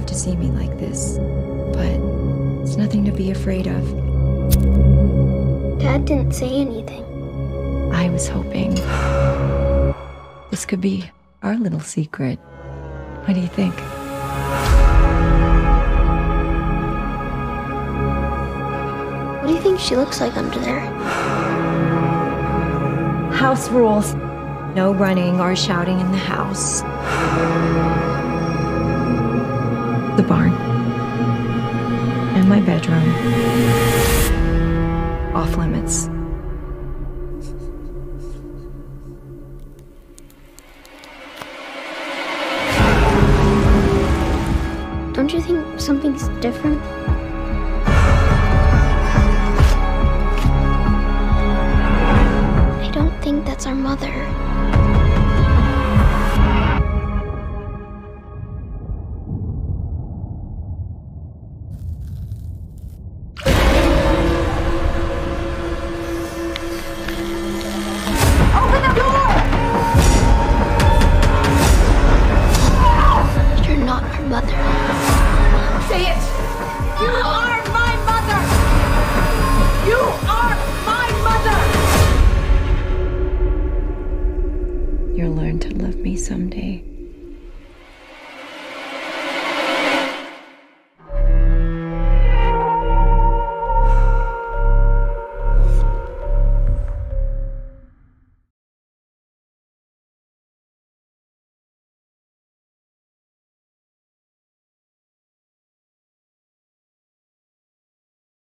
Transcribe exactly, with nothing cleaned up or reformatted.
to see me like this, but it's nothing to be afraid of. Dad didn't say anything. I was hoping this could be our little secret. What do you think? What do you think she looks like under there? House rules. No running or shouting in the house. The barn. And my bedroom. Off limits. Don't you think something's different? I don't think that's our mother. Open the door! You're not our mother. Say it! You are my mother! You are my mother! You'll learn to love me someday.